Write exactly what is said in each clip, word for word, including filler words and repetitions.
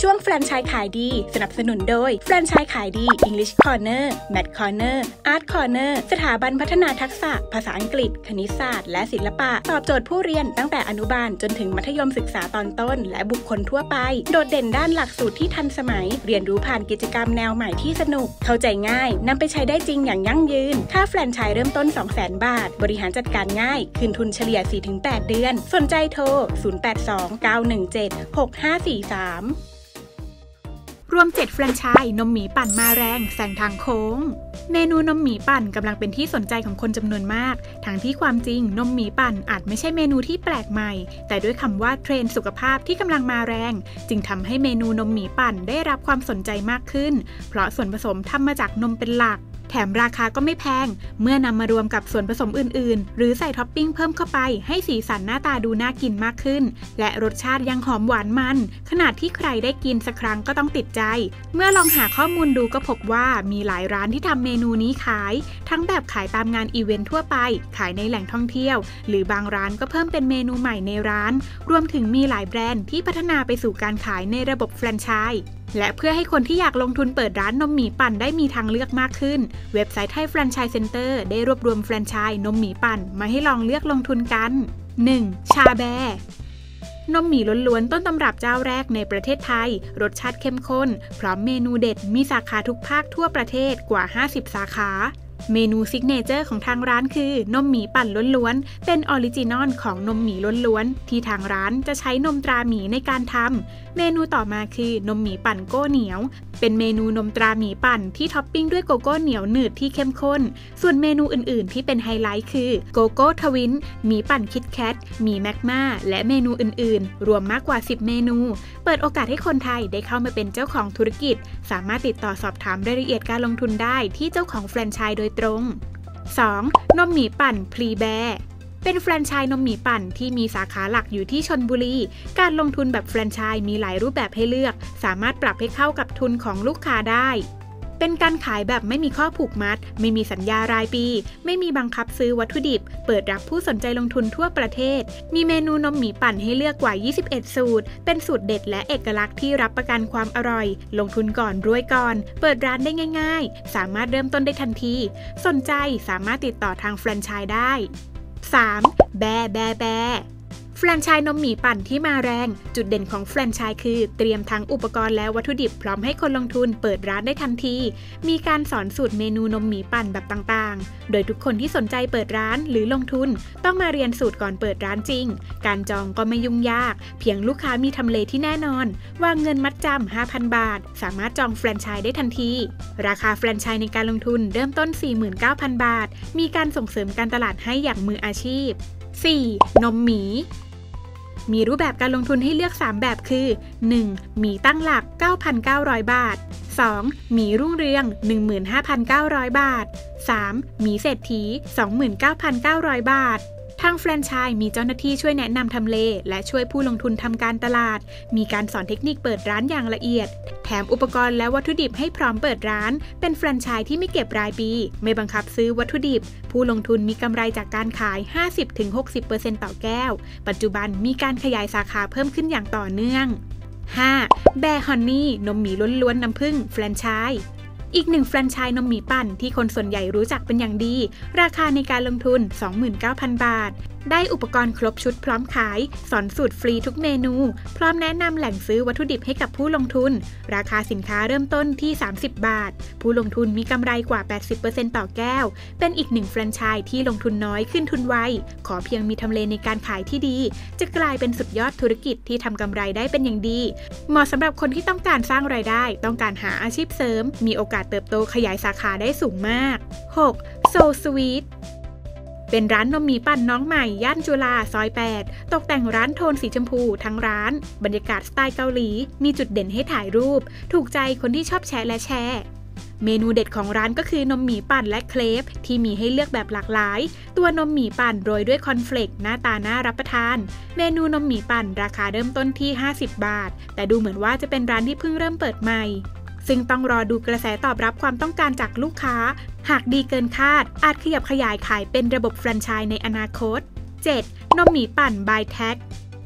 ช่วงแฟรนไชส์ขายดีสนับสนุนโดยแฟรนไชส์ขายดี English Corner Math Corner Art Corner สถาบันพัฒนาทักษะภาษาอังกฤษคณิตศาสตร์และศิลปะตอบโจทย์ผู้เรียนตั้งแต่อนุบาลจนถึงมัธยมศึกษาตอนต้นและบุคคลทั่วไปโดดเด่นด้านหลักสูตรที่ทันสมัยเรียนรู้ผ่านกิจกรรมแนวใหม่ที่สนุกเข้าใจง่ายนำไปใช้ได้จริงอย่างยั่งยืนค่าแฟรนไชส์เริ่มต้น สองแสน บาทบริหารจัดการง่ายคืนทุนเฉลี่ย สี่ถึงแปด เดือนสนใจโทรศูนย์ แปด สอง เก้า หนึ่ง เจ็ด หก ห้า สี่ สามรวมเจ็ดแฟรนไชส์นมหมีปั่นมาแรงแซงทางโค้งเมนูนมหมีปั่นกำลังเป็นที่สนใจของคนจำนวนมากทั้งที่ความจริงนมหมีปั่นอาจไม่ใช่เมนูที่แปลกใหม่แต่ด้วยคำว่าเทรนด์สุขภาพที่กำลังมาแรงจึงทำให้เมนูนมหมีปั่นได้รับความสนใจมากขึ้นเพราะส่วนผสมทำมาจากนมเป็นหลักแถมราคาก็ไม่แพงเมื่อนำมารวมกับส่วนผสมอื่นๆหรือใส่ท็อปปิ้งเพิ่มเข้าไปให้สีสันหน้าตาดูน่ากินมากขึ้นและรสชาติยังหอมหวานมันขนาดที่ใครได้กินสักครั้งก็ต้องติดใจเมื่อลองหาข้อมูลดูก็พบว่ามีหลายร้านที่ทำเมนูนี้ขายทั้งแบบขายตามงานอีเวนต์ทั่วไปขายในแหล่งท่องเที่ยวหรือบางร้านก็เพิ่มเป็นเมนูใหม่ในร้านรวมถึงมีหลายแบรนด์ที่พัฒนาไปสู่การขายในระบบแฟรนไชส์และเพื่อให้คนที่อยากลงทุนเปิดร้านนมหมีปั่นได้มีทางเลือกมากขึ้นเว็บไซต์ไทยแฟรนไชส์เซ็นเตอร์ได้รวบรวมแฟรนไชส์นมหมีปั่นมาให้ลองเลือกลงทุนกัน หนึ่ง ชาแบร์นมหมีล้วนๆต้นตำรับเจ้าแรกในประเทศไทยรสชาติเข้มข้นพร้อมเมนูเด็ดมีสาขาทุกภาคทั่วประเทศกว่าห้าสิบสาขาเมนูซิกเนเจอร์ของทางร้านคือนมหมีปั่นล้วนๆเป็นออริจินอลของนมหมีล้วนๆที่ทางร้านจะใช้นมตราหมีในการทำเมนูต่อมาคือนมหมีปั่นโก้เหนียวเป็นเมนูนมตราหมีปั่นที่ท็อปปิ้งด้วยโกโก้เหนียวหนืดที่เข้มข้นส่วนเมนูอื่นๆที่เป็นไฮไลท์คือโกโก้ทวินหมีปั่นคิดแคทหมีแมกมาและเมนูอื่นๆรวมมากกว่าสิบเมนูเปิดโอกาสให้คนไทยได้เข้ามาเป็นเจ้าของธุรกิจสามารถติดต่อสอบถามรายละเอียดการลงทุนได้ที่เจ้าของแฟรนไชส์โดยตรง สอง นมหมีปั่นพลีแบร์เป็นแฟรนไชส์นมหมีปั่นที่มีสาขาหลักอยู่ที่ชลบุรีการลงทุนแบบแฟรนไชส์มีหลายรูปแบบให้เลือกสามารถปรับให้เข้ากับทุนของลูกค้าได้เป็นการขายแบบไม่มีข้อผูกมัดไม่มีสัญญารายปีไม่มีบังคับซื้อวัตถุดิบเปิดรับผู้สนใจลงทุนทั่วประเทศมีเมนูนมหมีปั่นให้เลือกกว่ายี่สิบเอ็ดสูตรเป็นสูตรเด็ดและเอกลักษณ์ที่รับประกันความอร่อยลงทุนก่อนรวยก่อนเปิดร้านได้ง่ายๆสามารถเริ่มต้นได้ทันทีสนใจสามารถติดต่อทางแฟรนไชส์ได้ สาม แบร์แบร์แบร์แฟรนไชส์นมหมีปั่นที่มาแรงจุดเด่นของแฟรนไชส์คือเตรียมทั้งอุปกรณ์และวัตถุดิบพร้อมให้คนลงทุนเปิดร้านได้ทันทีมีการสอนสูตรเมนูนมหมีปั่นแบบต่างๆโดยทุกคนที่สนใจเปิดร้านหรือลงทุนต้องมาเรียนสูตรก่อนเปิดร้านจริงการจองก็ไม่ยุ่งยากเพียงลูกค้ามีทำเลที่แน่นอนวางเงินมัดจำ ห้าพัน บาทสามารถจองแฟรนไชส์ได้ทันทีราคาแฟรนไชส์ในการลงทุนเริ่มต้น สี่หมื่นเก้าพัน บาทมีการส่งเสริมการตลาดให้อย่างมืออาชีพ สี่ นมหมีมีรูปแบบการลงทุนให้เลือกสามแบบคือ หนึ่ง หมีตั้งหลัก เก้าพันเก้าร้อย บาท สอง หมีรุ่งเรือง หนึ่งหมื่นห้าพันเก้าร้อย บาท สาม หมีเศรษฐี สองหมื่นเก้าพันเก้าร้อย บาททางแฟรนไชส์มีเจ้าหน้าที่ช่วยแนะนำทำเลและช่วยผู้ลงทุนทำการตลาดมีการสอนเทคนิคเปิดร้านอย่างละเอียดแถมอุปกรณ์และวัตถุดิบให้พร้อมเปิดร้านเป็นแฟรนไชส์ที่ไม่เก็บรายปีไม่บังคับซื้อวัตถุดิบผู้ลงทุนมีกำไรจากการขาย ห้าสิบถึงหกสิบเปอร์เซ็นต์ ต่อแก้วปัจจุบันมีการขยายสาขาเพิ่มขึ้นอย่างต่อเนื่อง ห้า แบร์ฮอนนี่นมหมีล้วนๆน้ำผึ้งแฟรนไชส์อีกหนึ่งแฟรนไชส์นมหมีปั่นที่คนส่วนใหญ่รู้จักเป็นอย่างดีราคาในการลงทุน สองหมื่นเก้าพัน บาทได้อุปกรณ์ครบชุดพร้อมขายสอนสูตรฟรีทุกเมนูพร้อมแนะนำแหล่งซื้อวัตถุดิบให้กับผู้ลงทุนราคาสินค้าเริ่มต้นที่สามสิบบาทผู้ลงทุนมีกำไรกว่า แปดสิบเปอร์เซ็นต์ ต่อแก้วเป็นอีกหนึ่งแฟรนไชส์ที่ลงทุนน้อยขึ้นทุนไวขอเพียงมีทำเลในการขายที่ดีจะกลายเป็นสุดยอดธุรกิจที่ทำกำไรได้เป็นอย่างดีเหมาะสำหรับคนที่ต้องการสร้างรายได้ต้องการหาอาชีพเสริมมีโอกาสเติบโตขยายสาขาได้สูงมาก หก So Sweetเป็นร้านนมหมีปั่นน้องใหม่ย่านจุฬาซอยแปดตกแต่งร้านโทนสีชมพูทั้งร้านบรรยากาศสไตล์เกาหลีมีจุดเด่นให้ถ่ายรูปถูกใจคนที่ชอบแชร์และแชร์เมนูเด็ดของร้านก็คือนมหมีปั่นและเครปที่มีให้เลือกแบบหลากหลายตัวนมหมีปั่นโรยด้วยคอนเฟลกหน้าตาน่ารับประทานเมนูนมหมีปั่นราคาเริ่มต้นที่ห้าสิบบาทแต่ดูเหมือนว่าจะเป็นร้านที่เพิ่งเริ่มเปิดใหม่ซึ่งต้องรอดูกระแสตอบรับความต้องการจากลูกค้าหากดีเกินคาดอาจขยับขยายขายเป็นระบบแฟรนไชส์ในอนาคต เจ็ด นมหมีปั่น by แท็ก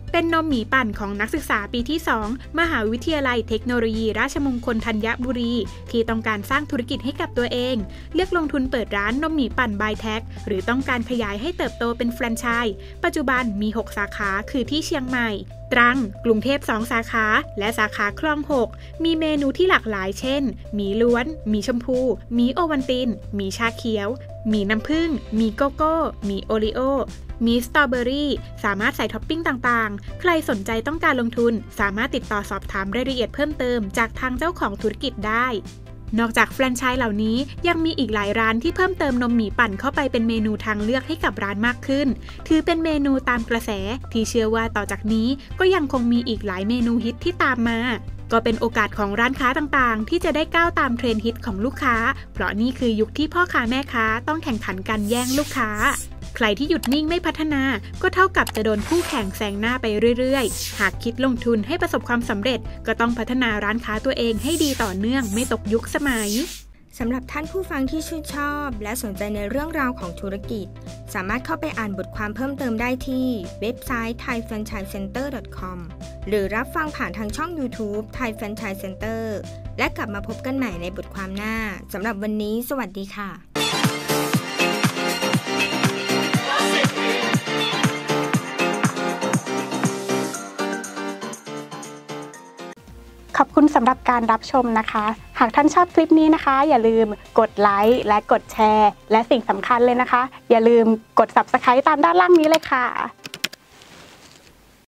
เป็นนมหมีปั่นของนักศึกษาปีที่สองมหาวิทยาลัยเทคโนโลยีราชมงคลธัญบุรีที่ต้องการสร้างธุรกิจให้กับตัวเองเลือกลงทุนเปิดร้านนมหมีปั่นบายแท็กหรือต้องการขยายให้เติบโตเป็นแฟรนไชส์ปัจจุบันมีหกสาขาคือที่เชียงใหม่ตรังกรุงเทพสองสาขาและสาขาคลองหกมีเมนูที่หลากหลายเช่นหมี่ล้วนหมี่ชมพูหมี่โอวัลตินหมี่ชาเขียวหมี่น้ำผึ้งหมี่โกโก้หมี่โอริโอมีสตรอเบอรี่สามารถใส่ท็อปปิ้งต่างๆใครสนใจต้องการลงทุนสามารถติดต่อสอบถามรายละเอียดเพิ่มเติมจากทางเจ้าของธุรกิจได้นอกจากแฟรนไชส์เหล่านี้ยังมีอีกหลายร้านที่เพิ่มเติมนมหมีปั่นเข้าไปเป็นเมนูทางเลือกให้กับร้านมากขึ้นถือเป็นเมนูตามกระแสที่เชื่อว่าต่อจากนี้ก็ยังคงมีอีกหลายเมนูฮิตที่ตามมาก็เป็นโอกาสของร้านค้าต่างๆที่จะได้ก้าวตามเทรนด์ฮิตของลูกค้าเพราะนี่คือยุคที่พ่อค้าแม่ค้าต้องแข่งขันกันแย่งลูกค้าใครที่หยุดนิ่งไม่พัฒนาก็เท่ากับจะโดนคู่แข่งแซงหน้าไปเรื่อยๆหากคิดลงทุนให้ประสบความสำเร็จก็ต้องพัฒนาร้านค้าตัวเองให้ดีต่อเนื่องไม่ตกยุคสมัยสำหรับท่านผู้ฟังที่ชื่นชอบและสนใจในเรื่องราวของธุรกิจสามารถเข้าไปอ่านบทความเพิ่มเติมได้ที่เว็บไซต์ ไทยแฟรนไชส์เซ็นเตอร์ ดอท คอม หรือรับฟังผ่านทางช่อง YouTube Thai Franchise Center และกลับมาพบกันใหม่ในบทความหน้าสำหรับวันนี้สวัสดีค่ะขอบคุณสำหรับการรับชมนะคะหากท่านชอบคลิปนี้นะคะอย่าลืมกดไลค์และกดแชร์และสิ่งสำคัญเลยนะคะอย่าลืมกด ซับสไครบ์ ตามด้านล่างนี้เลยค่ะ